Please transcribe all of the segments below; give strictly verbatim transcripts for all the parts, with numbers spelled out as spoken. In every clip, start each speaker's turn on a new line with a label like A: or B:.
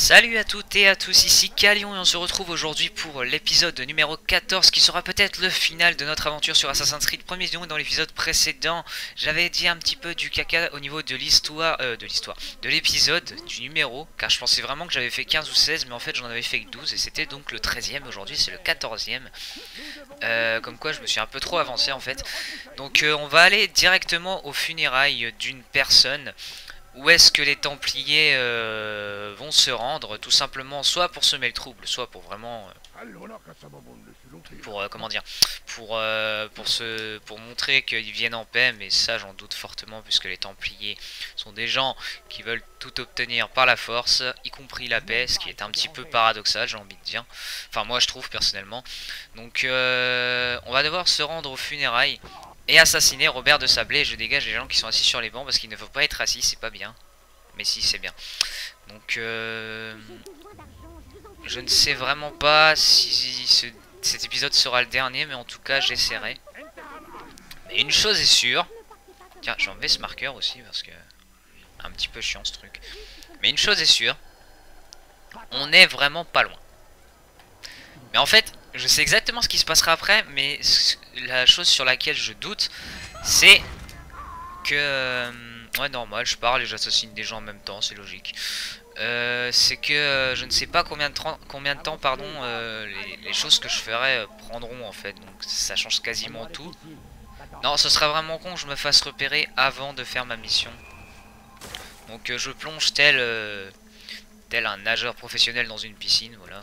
A: Salut à toutes et à tous, ici Calion et on se retrouve aujourd'hui pour l'épisode numéro quatorze qui sera peut-être le final de notre aventure sur Assassin's Creed. Premier nom, dans l'épisode précédent, j'avais dit un petit peu du caca au niveau de l'histoire, euh, de l'histoire, de l'épisode, du numéro, car je pensais vraiment que j'avais fait quinze ou seize, mais en fait j'en avais fait que douze et c'était donc le treizième, aujourd'hui c'est le quatorzième. Euh, comme quoi je me suis un peu trop avancé en fait. Donc euh, on va aller directement aux funérailles d'une personne. Où est-ce que les Templiers euh, vont se rendre, tout simplement, soit pour semer le trouble, soit pour vraiment, euh, pour euh, comment dire, pour euh, pour se, pour montrer qu'ils viennent en paix, mais ça j'en doute fortement puisque les Templiers sont des gens qui veulent tout obtenir par la force, y compris la paix, ce qui est un petit peu paradoxal, j'ai envie de dire. Enfin moi je trouve personnellement. Donc euh, on va devoir se rendre aux funérailles. Et assassiner Robert de Sablé. Je dégage les gens qui sont assis sur les bancs parce qu'il ne faut pas être assis, c'est pas bien. Mais si, c'est bien. Donc, euh, je ne sais vraiment pas si ce, cet épisode sera le dernier, mais en tout cas, j'essaierai. Mais une chose est sûre. Tiens, j'ai enlevé ce marqueur aussi parce que un petit peu chiant ce truc. Mais une chose est sûre. On est vraiment pas loin. Mais en fait, je sais exactement ce qui se passera après, mais la chose sur laquelle je doute, c'est que... Euh, ouais, normal, je parle et j'assassine des gens en même temps, c'est logique. Euh, c'est que euh, je ne sais pas combien de, combien de temps pardon, euh, les, les choses que je ferai euh, prendront en fait, donc ça change quasiment tout. Non, ce serait vraiment con que je me fasse repérer avant de faire ma mission. Donc euh, je plonge tel, euh, tel un nageur professionnel dans une piscine, voilà.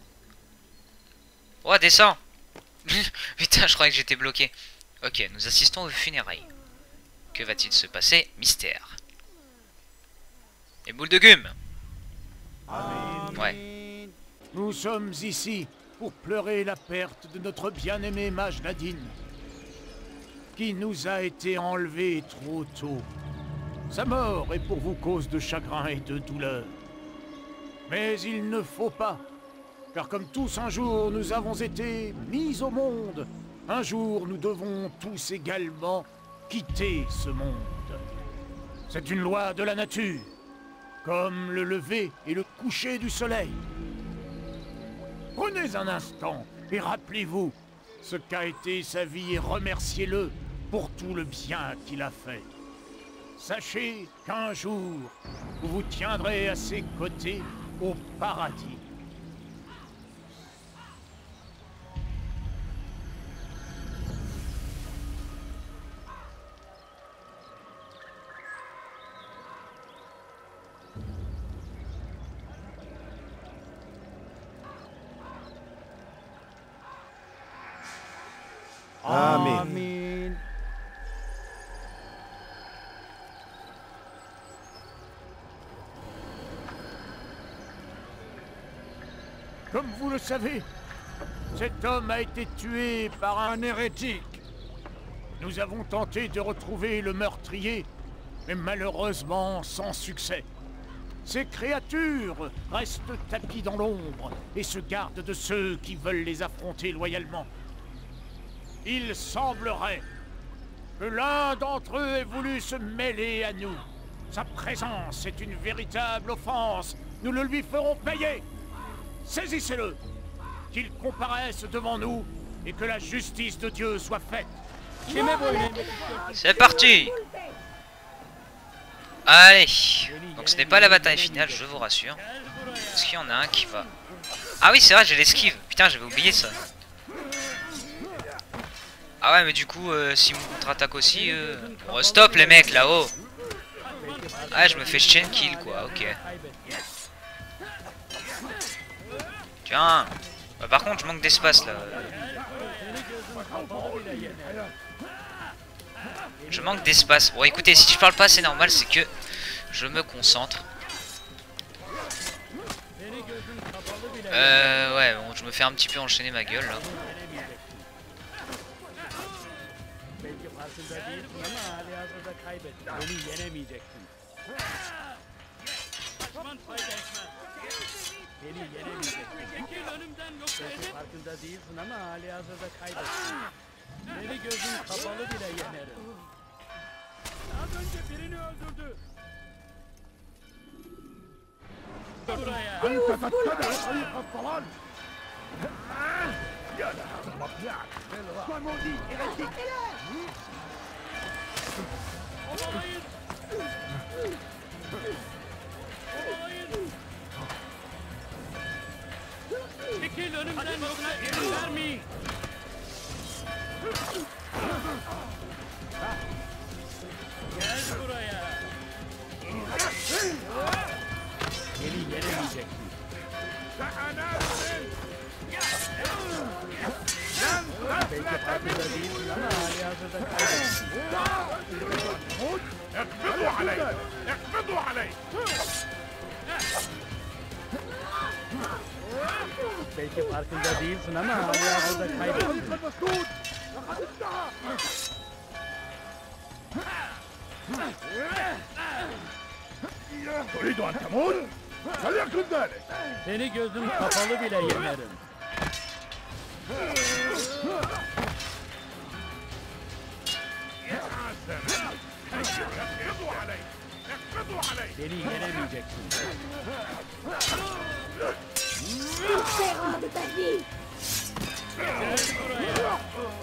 A: Oh, descends. Putain, je croyais que j'étais bloqué. Ok, nous assistons aux funérailles. Que va-t-il se passer? Mystère. Et boule de gume. Ouais.
B: Nous sommes ici pour pleurer la perte de notre bien-aimée mage Nadine, qui nous a été enlevée trop tôt. Sa mort est pour vous cause de chagrin et de douleur. Mais il ne faut pas, car comme tous un jour nous avons été mis au monde, un jour nous devons tous également quitter ce monde. C'est une loi de la nature, comme le lever et le coucher du soleil. Prenez un instant et rappelez-vous ce qu'a été sa vie et remerciez-le pour tout le bien qu'il a fait. Sachez qu'un jour, vous vous tiendrez à ses côtés au paradis.
C: Amen.
B: Comme vous le savez, cet homme a été tué par un hérétique. Nous avons tenté de retrouver le meurtrier, mais malheureusement sans succès. Ces créatures restent tapies dans l'ombre et se gardent de ceux qui veulent les affronter loyalement. Il semblerait que l'un d'entre eux ait voulu se mêler à nous. Sa présence est une véritable offense. Nous le lui ferons payer. Saisissez-le, qu'il comparaisse devant nous et que la justice de Dieu soit faite.
A: C'est parti. Allez. Donc ce n'est pas la bataille finale, je vous rassure. Est-ce qu'il y en a un qui va... Ah oui, c'est vrai, j'ai l'esquive. Putain, j'avais oublié ça. Ah ouais, mais du coup, euh, si on contre-attaque aussi... Euh... Oh, stop les mecs, là-haut. Ah, je me fais chain kill, quoi, ok. Tiens. Bah, par contre, je manque d'espace, là. Je manque d'espace. Bon, écoutez, si je parle pas, c'est normal, c'est que je me concentre. Euh, ouais, bon, je me fais un petit peu enchaîner ma gueule, là.
B: أنت تتبع طريق الضلال. يا لها المطلع. ومودي إليك.
D: Çekil önümden yoksa izin vermeyin. Gel buraya. Beni yenemeyeceksin. Belki farkında değilsin ama hali hazırda kaybetsin.
B: اقبضوا علي. اقبضوا علي.
D: Belki farkında değilsin ama hali hazırda kaybetsin.
B: تريد أن تموت؟ فليكن ذلك.
D: Seni gözüm kapalı bile yenerim.
B: اقبضوا علي. اقبضوا علي.
D: Beni yenemeyeceksin.
E: Verra de ta vie.
D: Gel buraya.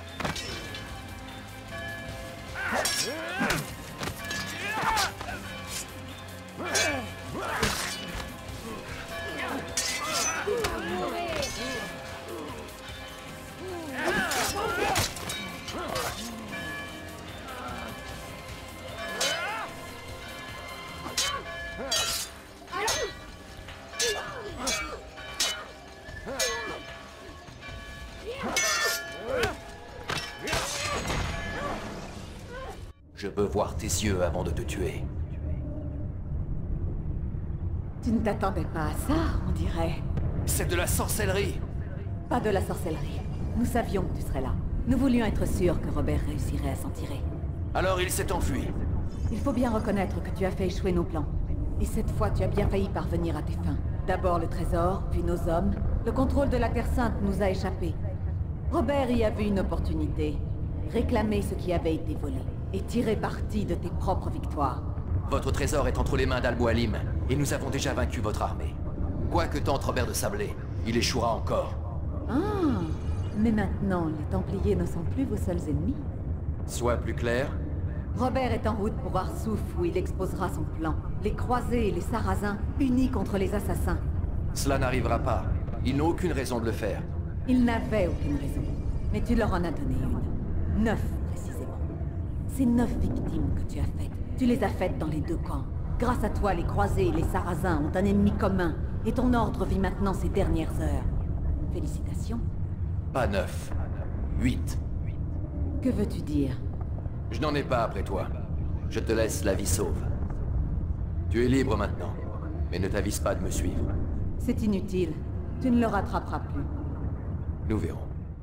F: Je veux voir tes yeux avant de te tuer.
E: Tu ne t'attendais pas à ça, on dirait.
F: C'est de la sorcellerie!
E: Pas de la sorcellerie. Nous savions que tu serais là. Nous voulions être sûrs que Robert réussirait à s'en tirer.
F: Alors il s'est enfui.
E: Il faut bien reconnaître que tu as fait échouer nos plans. Et cette fois, tu as bien failli parvenir à tes fins. D'abord le trésor, puis nos hommes. Le contrôle de la Terre Sainte nous a échappé. Robert y a vu une opportunité. Réclamer ce qui avait été volé. Et tirer parti de tes propres victoires.
F: Votre trésor est entre les mains d'Al-Boalim, et nous avons déjà vaincu votre armée. Quoi que tente Robert de Sablé, il échouera encore.
E: Ah, mais maintenant, les Templiers ne sont plus vos seuls ennemis.
F: Sois plus clair.
E: Robert est en route pour Arsouf où il exposera son plan. Les croisés et les sarrasins, unis contre les assassins.
F: Cela n'arrivera pas. Ils n'ont aucune raison de le faire.
E: Ils n'avaient aucune raison. Mais tu leur en as donné une. Neuf, précisément. Ces neuf victimes que tu as faites, tu les as faites dans les deux camps. Grâce à toi, les croisés et les sarrasins ont un ennemi commun. Et ton ordre vit maintenant ses dernières heures. Félicitations.
F: Pas neuf. Huit.
E: Que veux-tu dire?
F: Je n'en ai pas après toi. Je te laisse la vie sauve. Tu es libre maintenant. Mais ne t'avise pas de me suivre.
E: C'est inutile. Tu ne le rattraperas plus.
F: Nous verrons.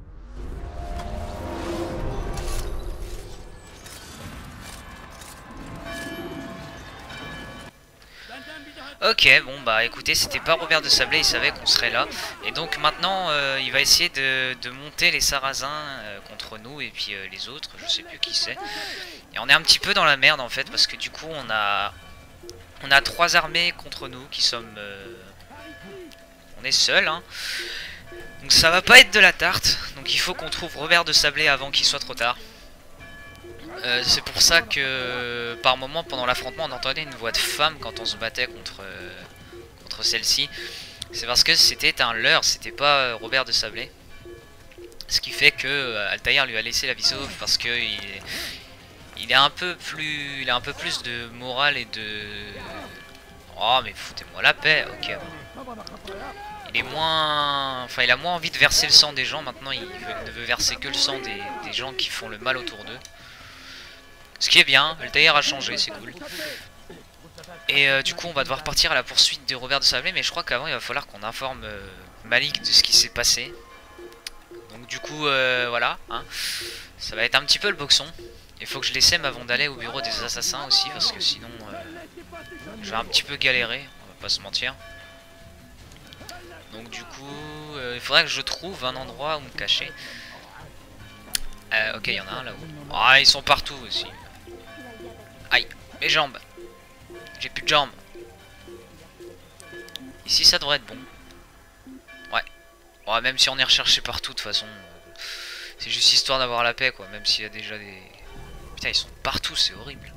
A: Ok, bon bah écoutez, c'était pas Robert de Sablé, il savait qu'on serait là. Et donc maintenant, euh, il va essayer de, de monter les Sarrasins euh, contre nous et puis euh, les autres, je sais plus qui c'est. Et on est un petit peu dans la merde en fait, parce que du coup on a on a trois armées contre nous qui sommes... Euh, on est seuls, hein. Donc ça va pas être de la tarte, donc il faut qu'on trouve Robert de Sablé avant qu'il soit trop tard. Euh, c'est pour ça que par moment pendant l'affrontement on entendait une voix de femme quand on se battait contre, euh, contre celle-ci. C'est parce que c'était un leurre, c'était pas euh, Robert de Sablé. Ce qui fait que euh, Altaïr lui a laissé la vie sauve parce que il est, il est un peu plus, il a un peu plus de morale et de... Oh mais foutez-moi la paix, ok. Il est moins... Enfin il a moins envie de verser le sang des gens, maintenant il, veut, ne veut verser que le sang des, des gens qui font le mal autour d'eux. Ce qui est bien, Altaïr a changé, c'est cool. Et euh, du coup on va devoir partir à la poursuite de Robert de Sablé, mais je crois qu'avant il va falloir qu'on informe euh, Malik de ce qui s'est passé. Donc du coup euh, voilà, hein. Ça va être un petit peu le boxon. Il faut que je les sème avant d'aller au bureau des assassins aussi, parce que sinon euh, je vais un petit peu galérer, on va pas se mentir. Donc du coup euh, il faudrait que je trouve un endroit où me cacher. Euh, ok, il y en a un là-haut. Ah, ils sont partout aussi. Aïe, mes jambes. J'ai plus de jambes. Ici ça devrait être bon. Ouais. Ouais, même si on est recherché partout de toute façon. C'est juste histoire d'avoir la paix quoi. Même s'il y a déjà des... Putain ils sont partout, c'est horrible.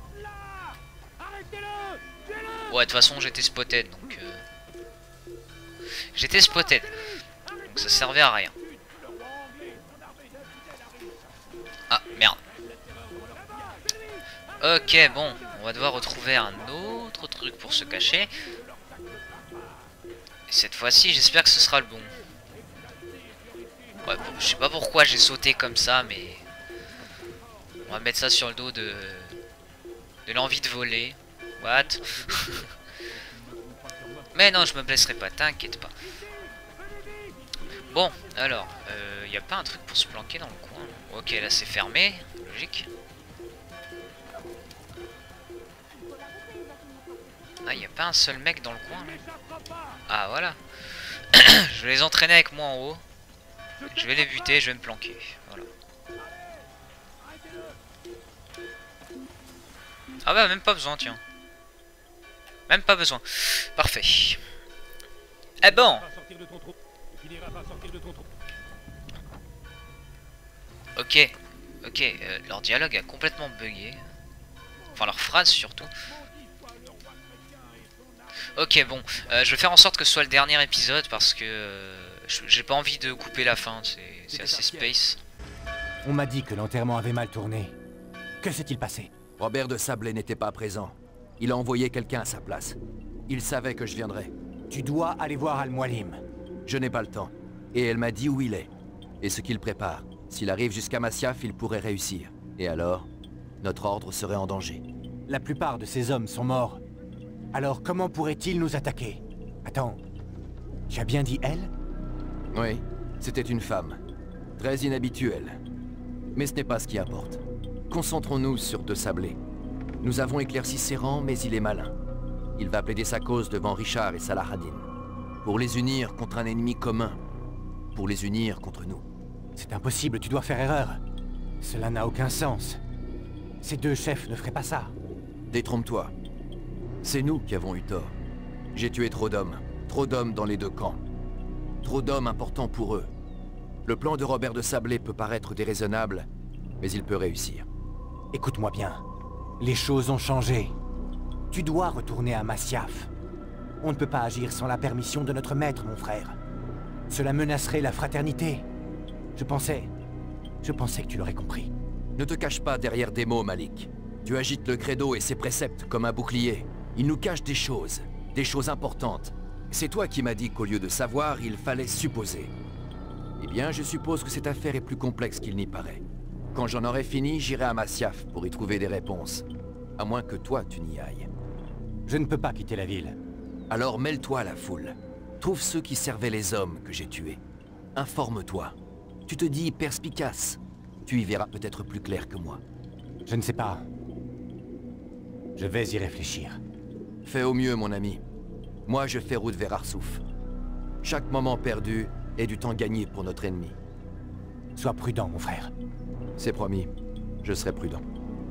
A: Ouais de toute façon j'étais spotted donc... Euh... J'étais spotted. Donc ça servait à rien. Ah merde. Ok bon. On va devoir retrouver un autre truc pour se cacher. Et cette fois-ci j'espère que ce sera le bon. Ouais, bon, je sais pas pourquoi j'ai sauté comme ça mais... On va mettre ça sur le dos de... De l'envie de voler. What? Mais non je me blesserai pas, t'inquiète pas. Bon alors, il euh, n'y a pas un truc pour se planquer dans le coin. Ok là c'est fermé, logique. Ah il n'y a pas un seul mec dans le coin là. Ah voilà. Je vais les entraîner avec moi en haut. Je vais les buter, je vais me planquer. Voilà. Ah bah même pas besoin tiens. Même pas besoin. Parfait. Eh bon. Ok. Ok. Euh, leur dialogue a complètement bugué. Enfin leur phrase surtout. Ok bon. Euh, je vais faire en sorte que ce soit le dernier épisode parce que euh, j'ai pas envie de couper la fin. C'est assez space.
C: On m'a dit que l'enterrement avait mal tourné. Que s'est-il passé?
F: Robert de Sablé n'était pas présent. Il a envoyé quelqu'un à sa place. Il savait que je viendrais.
C: Tu dois aller voir Al-Mualim.
F: Je n'ai pas le temps. Et elle m'a dit où il est. Et ce qu'il prépare. S'il arrive jusqu'à Masyaf, il pourrait réussir. Et alors, notre ordre serait en danger.
C: La plupart de ces hommes sont morts. Alors comment pourraient-ils nous attaquer? Attends, tu as bien dit elle?
F: Oui, c'était une femme. Très inhabituelle. Mais ce n'est pas ce qui importe. Concentrons-nous sur De Sablé. Nous avons éclairci ses rangs, mais il est malin. Il va plaider sa cause devant Richard et Salah ad-Din. Pour les unir contre un ennemi commun. Pour les unir contre nous.
C: C'est impossible, tu dois faire erreur. Cela n'a aucun sens. Ces deux chefs ne feraient pas ça.
F: Détrompe-toi. C'est nous qui avons eu tort. J'ai tué trop d'hommes. Trop d'hommes dans les deux camps. Trop d'hommes importants pour eux. Le plan de Robert de Sablé peut paraître déraisonnable, mais il peut réussir.
C: Écoute-moi bien. Les choses ont changé. Tu dois retourner à Masyaf. On ne peut pas agir sans la permission de notre maître, mon frère. Cela menacerait la fraternité. Je pensais... Je pensais que tu l'aurais compris.
F: Ne te cache pas derrière des mots, Malik. Tu agites le credo et ses préceptes comme un bouclier. Il nous cache des choses. Des choses importantes. C'est toi qui m'as dit qu'au lieu de savoir, il fallait supposer. Eh bien, je suppose que cette affaire est plus complexe qu'il n'y paraît. Quand j'en aurai fini, j'irai à Masyaf pour y trouver des réponses. À moins que toi, tu n'y ailles.
C: Je ne peux pas quitter la ville.
F: Alors mêle-toi à la foule. Trouve ceux qui servaient les hommes que j'ai tués. Informe-toi. Tu te dis perspicace. Tu y verras peut-être plus clair que moi.
C: Je ne sais pas. Je vais y réfléchir.
F: Fais au mieux, mon ami. Moi, je fais route vers Arsouf. Chaque moment perdu est du temps gagné pour notre ennemi.
C: Sois prudent, mon frère.
F: C'est promis. Je serai prudent.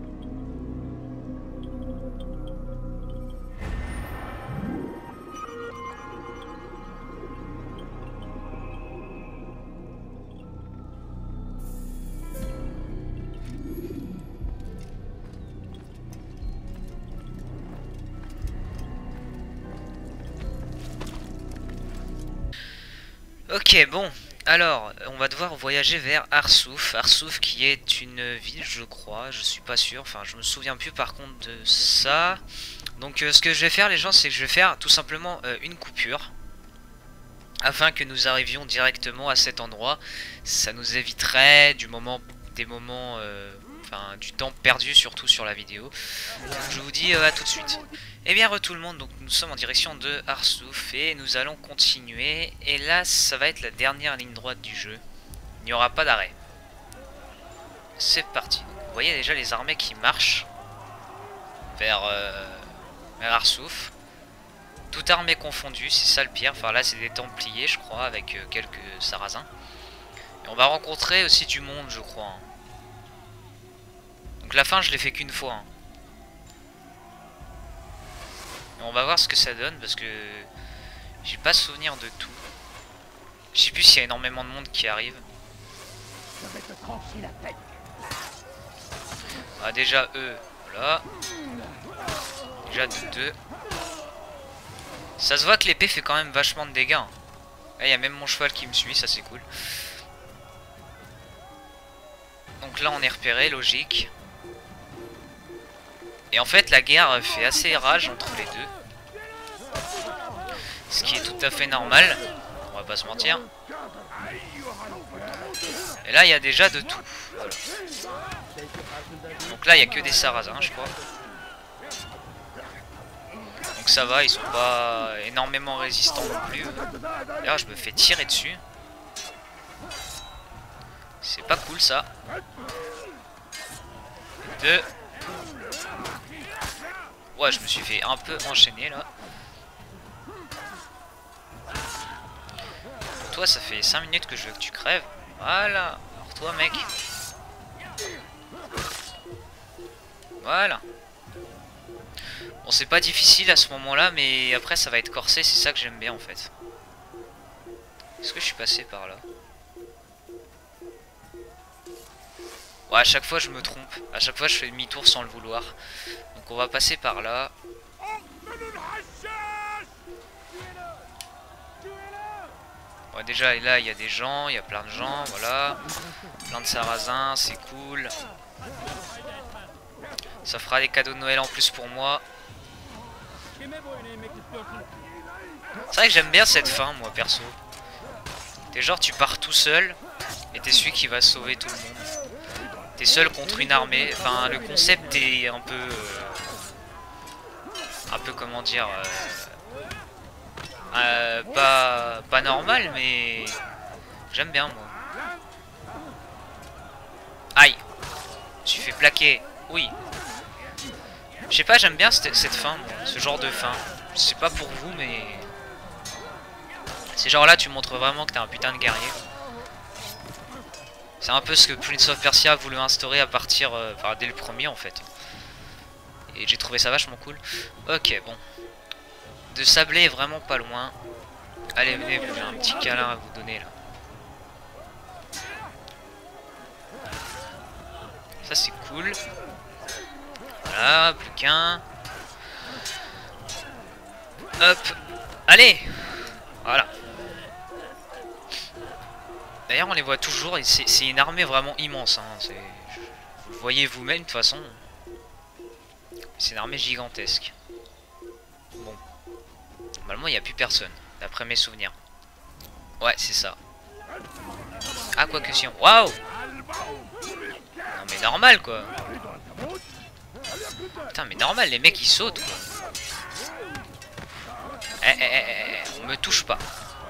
A: Ok, bon, alors, on va devoir voyager vers Arsouf. Arsouf qui est une ville, je crois, je suis pas sûr, enfin, je me souviens plus par contre de ça. Donc, euh, ce que je vais faire, les gens, c'est que je vais faire tout simplement euh, une coupure. Afin que nous arrivions directement à cet endroit. Ça nous éviterait du moment, des moments, euh, enfin, du temps perdu, surtout sur la vidéo. Donc, je vous dis euh, à tout de suite. Et bien re tout le monde, donc nous sommes en direction de Arsouf et nous allons continuer. Et là ça va être la dernière ligne droite du jeu. Il n'y aura pas d'arrêt. C'est parti. Donc, vous voyez déjà les armées qui marchent vers, euh, vers Arsouf. Toute armée confondue, c'est ça le pire. Enfin là c'est des Templiers je crois avec euh, quelques Sarrasins. Et on va rencontrer aussi du monde je crois. Hein. Donc la fin je l'ai fait qu'une fois. Hein. On va voir ce que ça donne parce que J'ai pas souvenir de tout. Je sais plus s'il y a énormément de monde qui arrive. Ah déjà eux, voilà. Déjà de deux. Ça se voit que l'épée fait quand même vachement de dégâts. Là il y a même mon cheval qui me suit, ça c'est cool. Donc là on est repéré, logique. Et en fait la guerre fait assez rage entre les deux. Ce qui est tout à fait normal. On va pas se mentir. Et là il y a déjà de tout. Voilà. Donc là il y a que des sarrasins je crois. Donc ça va, ils sont pas énormément résistants non plus. D'ailleurs je me fais tirer dessus. C'est pas cool ça. Deux. Ouais je me suis fait un peu enchaîner là. Toi ça fait cinq minutes que je veux que tu crèves. Voilà. Alors toi mec. Voilà. Bon c'est pas difficile à ce moment là mais après ça va être corsé, c'est ça que j'aime bien en fait. Est-ce que je suis passé par là? Ouais à chaque fois je me trompe, à chaque fois je fais demi-tour sans le vouloir. Donc on va passer par là. Ouais déjà là il y a des gens, il y a plein de gens, voilà. Plein de sarrasins, c'est cool. Ça fera des cadeaux de Noël en plus pour moi. C'est vrai que j'aime bien cette fin moi perso. T'es genre tu pars tout seul et t'es celui qui va sauver tout le monde. T'es seul contre une armée. Enfin le concept est un peu euh, un peu comment dire euh, euh, pas, pas normal mais j'aime bien moi. Aïe. Je me suis fait plaquer. Oui. Je sais pas, j'aime bien cette, cette fin, moi, ce genre de fin. Je sais pas pour vous, mais... C'est genre là, tu montres vraiment que t'es un putain de guerrier. C'est un peu ce que Prince of Persia a voulu instaurer à partir... Euh, enfin, dès le premier, en fait. Et j'ai trouvé ça vachement cool. Ok, bon. De Sablé est vraiment pas loin. Allez, venez, j'ai un petit câlin à vous donner, là. Ça, c'est cool. Voilà, plus qu'un. Hop. Allez. Voilà. D'ailleurs, on les voit toujours. C'est une armée vraiment immense. Hein. Vous le voyez vous-même, de toute façon. C'est une armée gigantesque. Bon. Normalement, il n'y a plus personne. D'après mes souvenirs. Ouais, c'est ça. Ah, quoi que si on... Waouh. Non, mais normal, quoi. Putain mais normal les mecs ils sautent quoi. Eh eh eh eh, on me touche pas.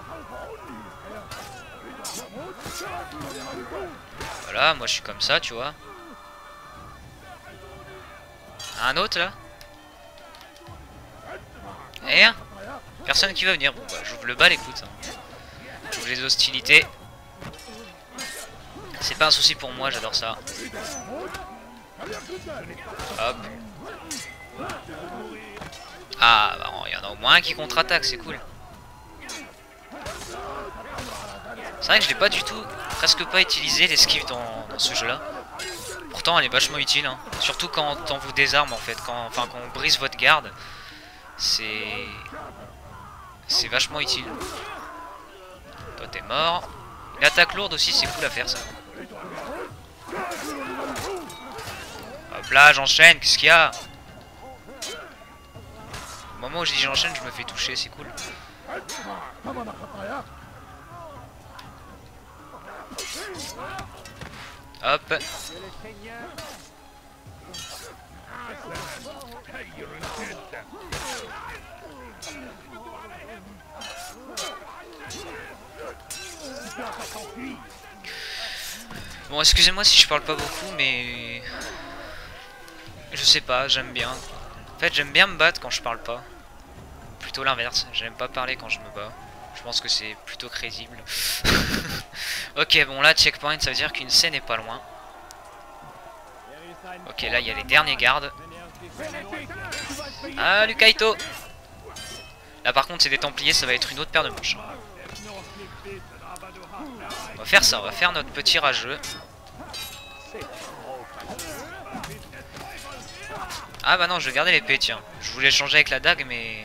A: Voilà, moi je suis comme ça tu vois. Un autre là. Eh hein. Personne qui va venir. Bon bah j'ouvre le bal écoute. Hein. J'ouvre les hostilités. C'est pas un souci pour moi, j'adore ça. Hop. Ah, bah, il y en a au moins un qui contre-attaque, c'est cool. C'est vrai que je l'ai pas du tout, presque pas utilisé l'esquive dans, dans ce jeu-là. Pourtant, elle est vachement utile, hein. Surtout quand on vous désarme en fait, quand, enfin quand on brise votre garde, c'est, c'est vachement utile. Toi, t'es mort. Une attaque lourde aussi, c'est cool à faire ça. Hop là, j'enchaîne, qu'est-ce qu'il y a? Au moment où je dis j'enchaîne, je me fais toucher, c'est cool. Hop. Bon, excusez-moi si je parle pas beaucoup, mais... Je sais pas, j'aime bien. En fait, j'aime bien me battre quand je parle pas. Plutôt l'inverse, j'aime pas parler quand je me bats. Je pense que c'est plutôt crédible. Ok, bon là, checkpoint, ça veut dire qu'une scène est pas loin. Ok, là, il y a les derniers gardes. Ah, Lucaito. Là par contre c'est des Templiers, ça va être une autre paire de manches. On va faire ça, on va faire notre petit rageux. Ah bah non, je vais garder l'épée, tiens. Je voulais changer avec la dague, mais...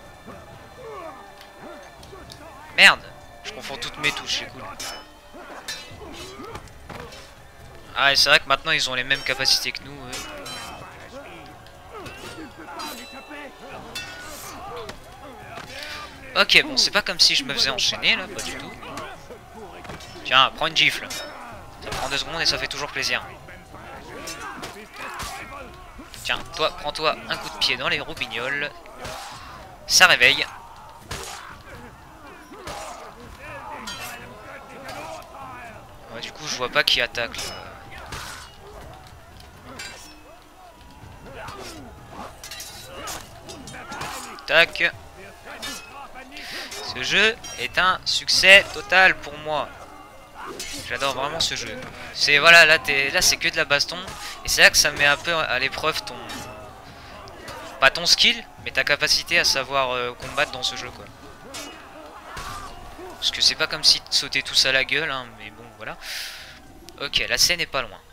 A: Merde, je confonds toutes mes touches, c'est cool. Ah et c'est vrai que maintenant ils ont les mêmes capacités que nous. Eux. Ok, bon, c'est pas comme si je me faisais enchaîner là, pas du tout. Tiens, prends une gifle. Ça prend deux secondes et ça fait toujours plaisir. Tiens, toi, prends-toi un coup de pied dans les roubignoles. Ça réveille. Ouais, du coup, je vois pas qui attaque là. Tac. Ce jeu est un succès total pour moi. J'adore vraiment ce jeu. C'est voilà, là t'es là c'est que de la baston et c'est là que ça met un peu à l'épreuve ton pas ton skill, mais ta capacité à savoir euh, combattre dans ce jeu quoi. Parce que c'est pas comme si te sautais tous à la gueule hein, mais bon voilà. Ok, la scène est pas loin.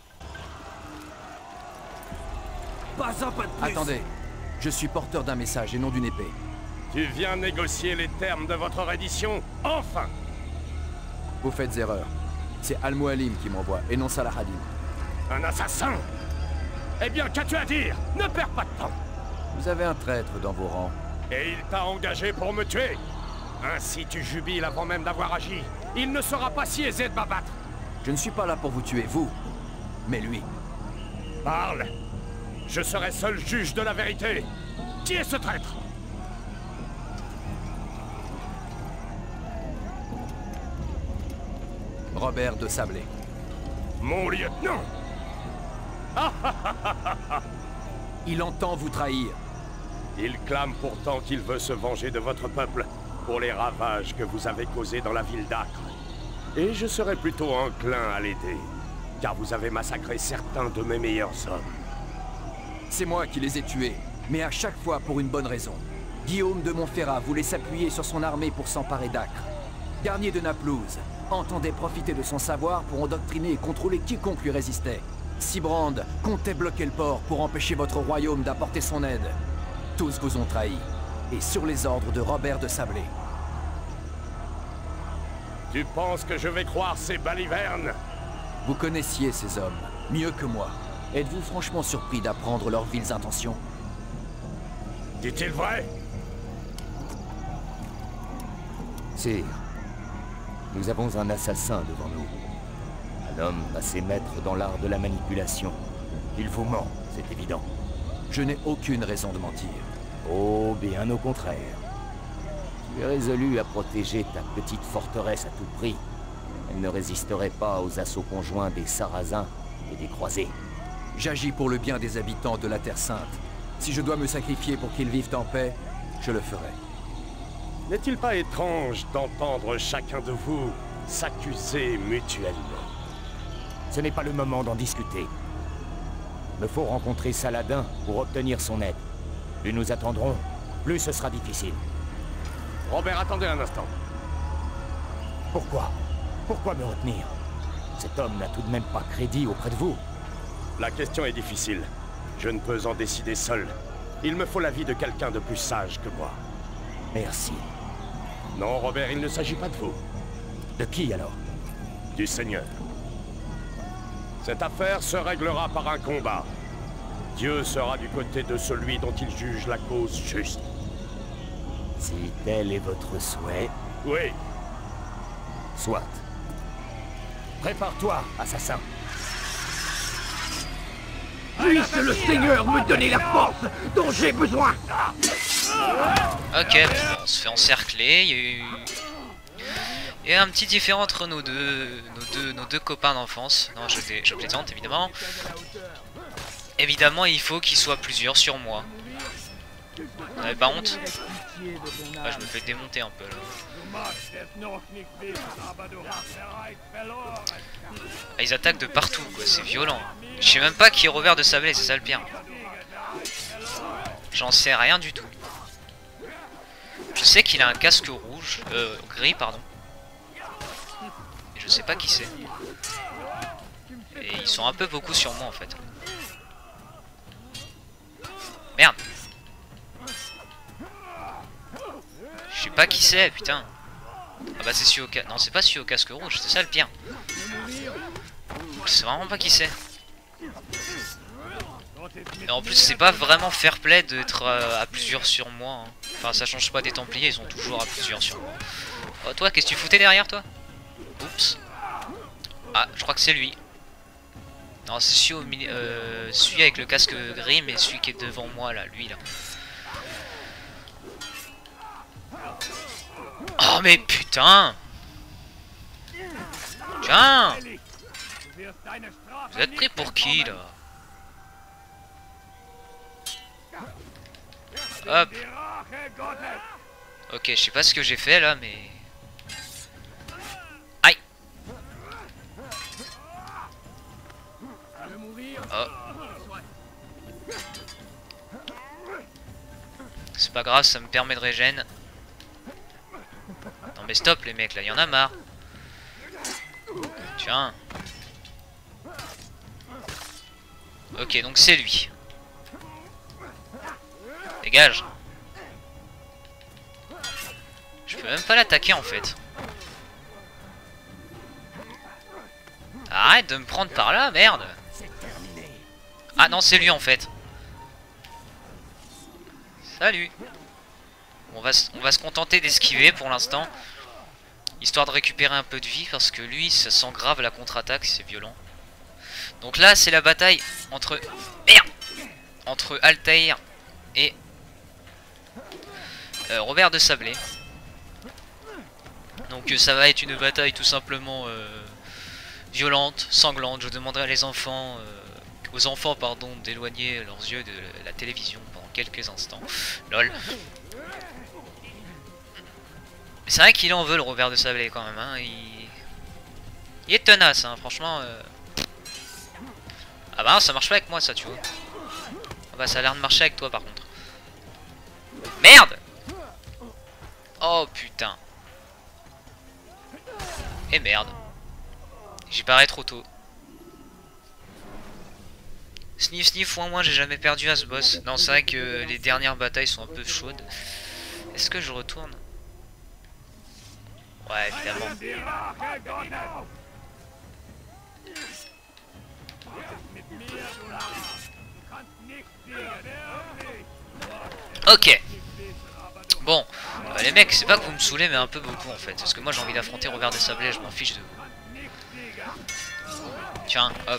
C: Pas un pas de plus.
F: Attendez, je suis porteur d'un message et non d'une épée.
B: Tu viens négocier les termes de votre reddition? Enfin!
F: Vous faites erreur. C'est Al-Mualim qui m'envoie et non Salah-ad-Din.
B: Un assassin? Eh bien, qu'as-tu à dire? Ne perds pas de temps!
F: Vous avez un traître dans vos rangs.
B: Et il t'a engagé pour me tuer? Ainsi tu jubiles avant même d'avoir agi. Il ne sera pas si aisé de m'abattre.
F: Je ne suis pas là pour vous tuer, vous, mais lui.
B: Parle! Je serai seul juge de la vérité. Qui est ce traître?
F: Robert de Sablé.
B: Mon lieutenant!
F: Il entend vous trahir.
B: Il clame pourtant qu'il veut se venger de votre peuple pour les ravages que vous avez causés dans la ville d'Acre. Et je serais plutôt enclin à l'aider, car vous avez massacré certains de mes meilleurs hommes.
F: C'est moi qui les ai tués, mais à chaque fois pour une bonne raison. Guillaume de Montferrat voulait s'appuyer sur son armée pour s'emparer d'Acre. Garnier de Naplouse entendait profiter de son savoir pour endoctriner et contrôler quiconque lui résistait. Sibrand comptait bloquer le port pour empêcher votre royaume d'apporter son aide. Tous vous ont trahi, et sur les ordres de Robert de Sablé.
B: Tu penses que je vais croire ces balivernes?
F: Vous connaissiez ces hommes, mieux que moi. Êtes-vous franchement surpris d'apprendre leurs viles intentions?
B: Dit-il vrai?
G: Sire, nous avons un assassin devant nous. Un homme assez maître dans l'art de la manipulation. Il vous ment, c'est évident.
F: Je n'ai aucune raison de mentir.
G: Oh, bien au contraire. Tu es résolu à protéger ta petite forteresse à tout prix. Elle ne résisterait pas aux assauts conjoints des Sarrasins et des Croisés.
F: J'agis pour le bien des habitants de la Terre Sainte. Si je dois me sacrifier pour qu'ils vivent en paix, je le ferai.
B: N'est-il pas étrange d'entendre chacun de vous s'accuser mutuellement?
G: Ce n'est pas le moment d'en discuter. Me faut rencontrer Saladin pour obtenir son aide. Plus nous attendrons, plus ce sera difficile.
B: Robert, attendez un instant.
G: Pourquoi? Pourquoi me retenir? Cet homme n'a tout de même pas crédit auprès de vous.
B: La question est difficile. Je ne peux en décider seul. Il me faut l'avis de quelqu'un de plus sage que moi.
G: Merci.
B: Non, Robert, il ne s'agit pas de vous.
G: De qui alors?
B: Du Seigneur. Cette affaire se réglera par un combat. Dieu sera du côté de celui dont il juge la cause juste.
G: Si tel est votre souhait...
B: Oui.
G: Soit. Prépare-toi, assassin.
D: Puisse le Seigneur me donner la force dont j'ai besoin.
A: Ok, bon, on se fait encercler. Il y a eu... Il y a un petit différent entre nos deux, nos deux, nos deux copains d'enfance. Non, je, je plaisante évidemment. Évidemment, il faut qu'ils soient plusieurs sur moi. Vous n'avez pas honte? Ah, je me fais démonter un peu là. Ah, ils attaquent de partout, quoi. C'est violent. Je sais même pas qui est Robert de Sablé, c'est ça le pire. J'en sais rien du tout. sais qu'il a un casque rouge, euh, gris pardon. Et je sais pas qui c'est. Et ils sont un peu beaucoup sur moi en fait. Merde. Je sais pas qui c'est, putain. Ah bah c'est celui au casque. Non, c'est pas celui au casque rouge, c'est ça le pire. Je sais vraiment pas qui c'est. Et en plus c'est pas vraiment fair play d'être euh, à plusieurs sur moi hein. Enfin ça change pas des Templiers, ils sont toujours à plusieurs sur moi. Oh toi qu'est-ce que tu foutais derrière toi? Oups. Ah je crois que c'est lui. Non c'est celui, au mini euh, celui avec le casque gris, mais celui qui est devant moi là, lui là. Oh mais putain. Tiens. Vous êtes pris pour qui là? Hop. Ok, je sais pas ce que j'ai fait là, mais... Aïe. Oh. C'est pas grave, ça me permet de régène. Non mais stop les mecs, là, y en a marre. Tiens. Ok, donc c'est lui. Dégage. Je peux même pas l'attaquer en fait. Arrête de me prendre par là, merde. Ah non, c'est lui en fait. Salut. On va, on va se contenter d'esquiver pour l'instant. Histoire de récupérer un peu de vie parce que lui, ça sent grave la contre-attaque, c'est violent. Donc là, c'est la bataille entre... Merde. Entre Altaïr et... Euh, Robert de Sablé. Donc euh, ça va être une bataille tout simplement euh, violente, sanglante. Je demanderai à les enfants, euh, aux enfants pardon, d'éloigner leurs yeux de la télévision pendant quelques instants. Lol. Mais c'est vrai qu'il en veut le Robert de Sablé quand même. Hein. Il... Il est tenace, hein, franchement. Euh... Ah bah non, ça marche pas avec moi ça, tu vois. Ah bah ça a l'air de marcher avec toi par contre. Merde. Oh putain. Et merde. J'y parais trop tôt. Sniff sniff, moins moins, j'ai jamais perdu à ce boss. Non, c'est vrai que les dernières batailles sont un peu chaudes. Est-ce que je retourne? Ouais, évidemment. Ok. Bon, euh, les mecs, c'est pas que vous me saoulez, mais un peu beaucoup en fait. Parce que moi j'ai envie d'affronter Robert de Sablé, je m'en fiche de vous. Tiens, hop.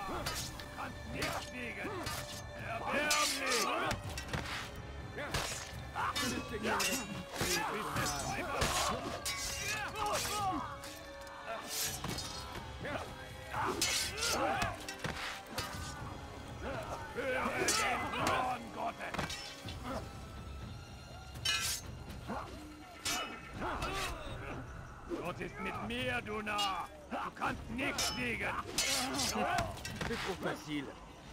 D: C'est trop facile.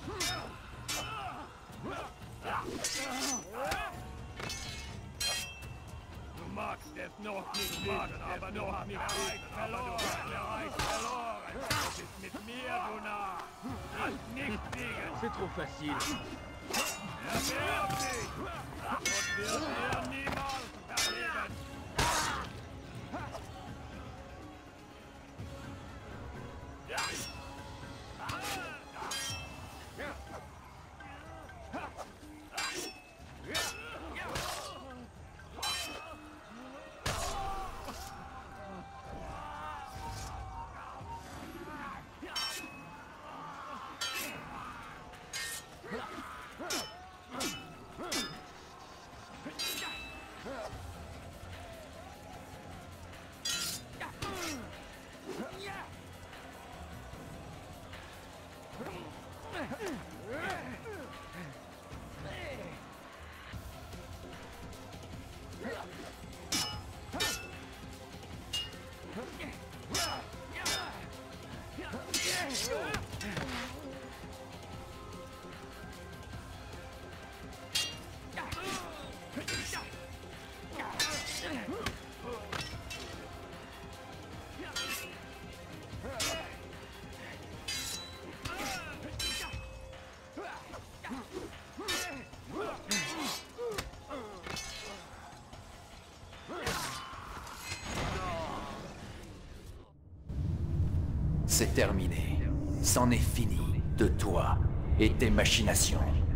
D: Du magst es noch nicht wagen, aber noch nicht verloren. Verloren. Das ist mit mir, du Narr. Kannst nicht siegen. C'est trop facile. Er wird nicht. Und wird er niemals verlieren.
F: C'est terminé. C'en est fini de toi et tes machinations.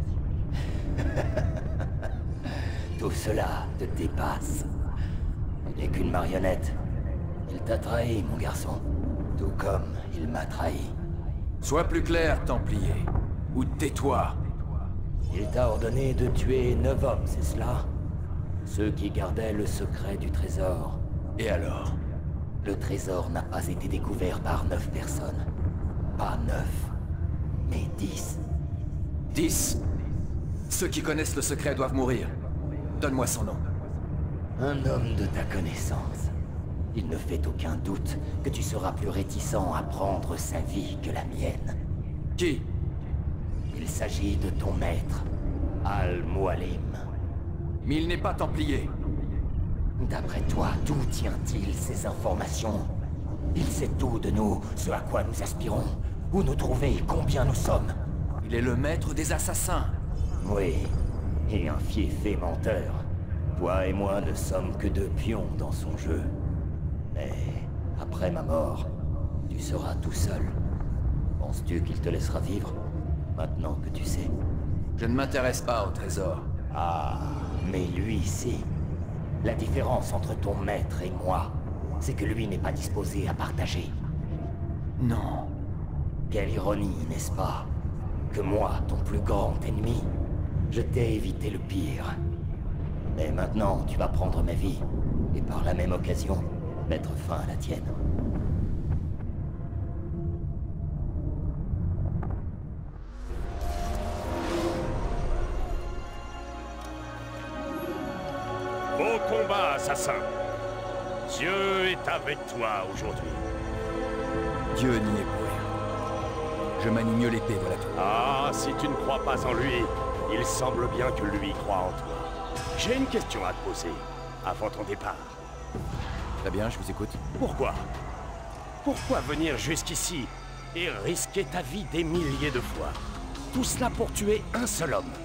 G: Tout cela te dépasse. Tu n'es qu'une marionnette. Il t'a trahi, mon garçon. Tout comme il m'a trahi.
F: Sois plus clair, Templier. Ou tais-toi.
G: Il t'a ordonné de tuer neuf hommes, c'est cela? Ceux qui gardaient le secret du trésor.
F: Et alors?
G: Le trésor n'a pas été découvert par neuf personnes. Pas neuf, mais dix.
F: Dix? Ceux qui connaissent le secret doivent mourir. Donne-moi son nom.
G: Un homme de ta connaissance. Il ne fait aucun doute que tu seras plus réticent à prendre sa vie que la mienne.
F: Qui?
G: Il s'agit de ton maître, Al-Mualim.
F: Mais il n'est pas Templier.
G: D'après toi, d'où tient-il ces informations? Il sait tout de nous, ce à quoi nous aspirons, où nous trouver, combien nous sommes.
F: Il est le maître des assassins.
G: Oui, et un fiefé menteur. Toi et moi ne sommes que deux pions dans son jeu. Mais après ma mort, tu seras tout seul. Penses-tu qu'il te laissera vivre, maintenant que tu sais?
F: Je ne m'intéresse pas au trésor.
G: Ah, mais lui, si. La différence entre ton maître et moi, c'est que lui n'est pas disposé à partager.
F: Non.
G: Quelle ironie, n'est-ce pas? Que moi, ton plus grand ennemi, je t'ai évité le pire. Mais maintenant, tu vas prendre ma vie, et par la même occasion, mettre fin à la tienne.
D: Bon combat, assassin. Dieu est avec toi aujourd'hui.
F: Dieu n'y est pour rien. Je manie mieux l'épée, voilà tout.
D: Ah, si tu ne crois pas en lui, il semble bien que lui croit en toi. J'ai une question à te poser, avant ton départ.
F: Très bien, je vous écoute.
D: Pourquoi? Pourquoi venir jusqu'ici et risquer ta vie des milliers de fois? Tout cela pour tuer un seul homme.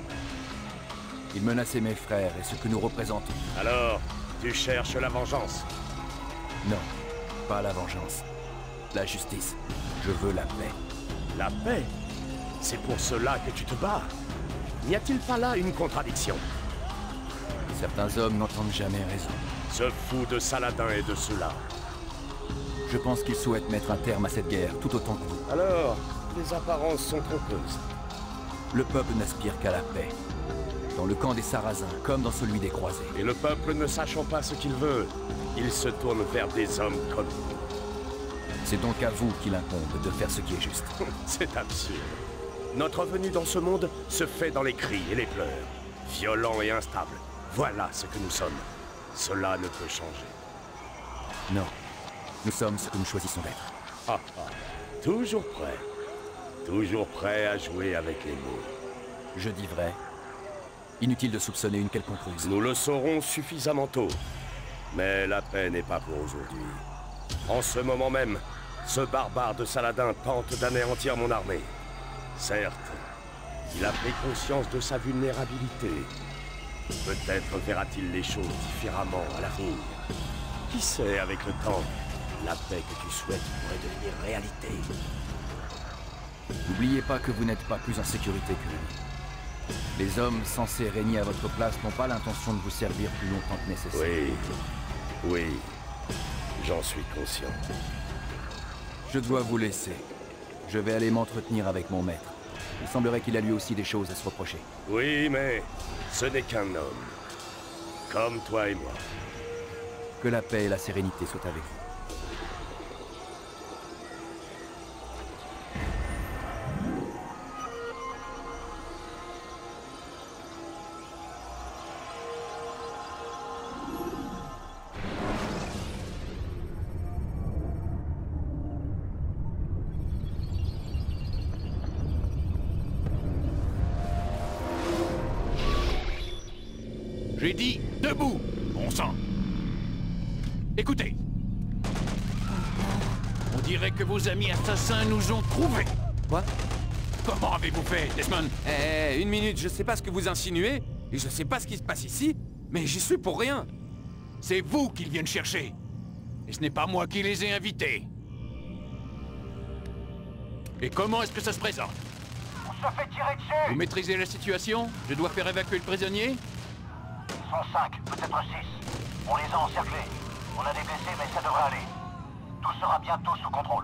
F: Il menaçait mes frères et ce que nous représentons.
D: Alors, tu cherches la vengeance?
F: Non, pas la vengeance. La justice. Je veux la paix.
D: La paix? C'est pour cela que tu te bats? N'y a-t-il pas là une contradiction?
F: Certains hommes n'entendent jamais raison.
D: Ce fou de Saladin et de ceux-là.
F: Je pense qu'ils souhaitent mettre un terme à cette guerre, tout autant que vous.
D: Alors, les apparences sont trompeuses.
F: Le peuple n'aspire qu'à la paix. Dans le camp des Sarrasins, comme dans celui des Croisés.
D: Et le peuple ne sachant pas ce qu'il veut, il se tourne vers des hommes comme vous.
F: C'est donc à vous qu'il incombe de faire ce qui est juste.
D: C'est absurde. Notre venue dans ce monde se fait dans les cris et les pleurs. Violents et instables. Voilà ce que nous sommes. Cela ne peut changer.
F: Non. Nous sommes ce que nous choisissons d'être.
D: Ah, ah. Toujours prêt. Toujours prêt à jouer avec les mots.
F: Je dis vrai. Inutile de soupçonner une quelconque ruse.
D: Nous le saurons suffisamment tôt. Mais la paix n'est pas pour aujourd'hui. En ce moment même, ce barbare de Saladin tente d'anéantir mon armée. Certes, il a pris conscience de sa vulnérabilité. Peut-être verra-t-il les choses différemment à l'avenir. Qui sait, avec le temps, la paix que tu souhaites pourrait devenir réalité.
F: N'oubliez pas que vous n'êtes pas plus en sécurité que lui. Les hommes censés régner à votre place n'ont pas l'intention de vous servir plus longtemps que nécessaire.
D: Oui, oui, j'en suis conscient.
F: Je dois vous laisser. Je vais aller m'entretenir avec mon maître. Il semblerait qu'il a lui aussi des choses à se reprocher.
D: Oui, mais ce n'est qu'un homme. Comme toi et moi.
F: Que la paix et la sérénité soient avec vous.
B: J'ai dit debout, bon sang. Écoutez. On dirait que vos amis assassins nous ont trouvés.
C: Quoi?
B: Comment avez-vous fait, Desmond?
H: Eh, eh, une minute, je sais pas ce que vous insinuez, et je sais pas ce qui se passe ici, mais j'y suis pour rien.
B: C'est vous qu'ils viennent chercher. Et ce n'est pas moi qui les ai invités. Et comment est-ce que ça se présente?
I: On se fait tirer dessus.
B: Vous maîtrisez la situation? Je dois faire évacuer le prisonnier?
I: Ils sont cinq, peut-être six. On les a encerclés. On a des blessés, mais ça devrait aller. Tout sera bientôt sous contrôle.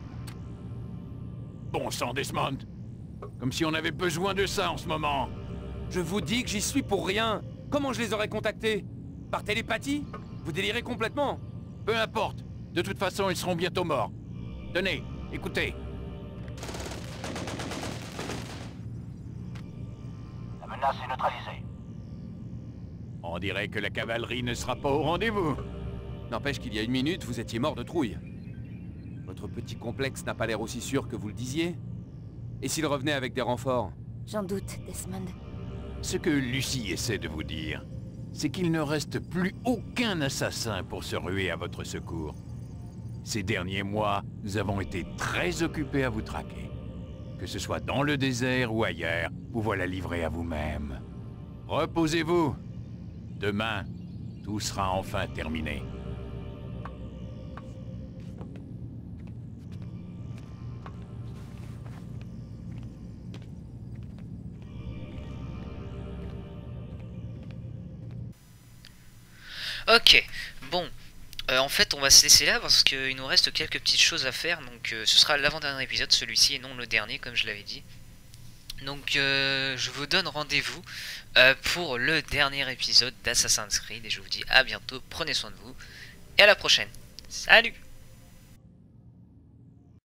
B: Bon sang, Desmond. Comme si on avait besoin de ça en ce moment.
H: Je vous dis que j'y suis pour rien. Comment je les aurais contactés? Par télépathie? Vous délirez complètement.
B: Peu importe. De toute façon, ils seront bientôt morts. Tenez, écoutez.
I: La menace est neutralisée.
B: On dirait que la cavalerie ne sera pas au rendez-vous.
H: N'empêche qu'il y a une minute, vous étiez mort de trouille. Votre petit complexe n'a pas l'air aussi sûr que vous le disiez. Et s'il revenait avec des renforts?
J: J'en doute, Desmond.
B: Ce que Lucie essaie de vous dire, c'est qu'il ne reste plus aucun assassin pour se ruer à votre secours. Ces derniers mois, nous avons été très occupés à vous traquer. Que ce soit dans le désert ou ailleurs, vous voilà livrés à vous-même. Reposez-vous. Demain, tout sera enfin terminé.
A: Ok, bon, euh, en fait on va se laisser là parce qu'il nous reste quelques petites choses à faire, donc euh, ce sera l'avant-dernier épisode, celui-ci et non le dernier comme je l'avais dit. Donc euh, je vous donne rendez-vous euh, pour le dernier épisode d'Assassin's Creed et je vous dis à bientôt, prenez soin de vous et à la prochaine. Salut!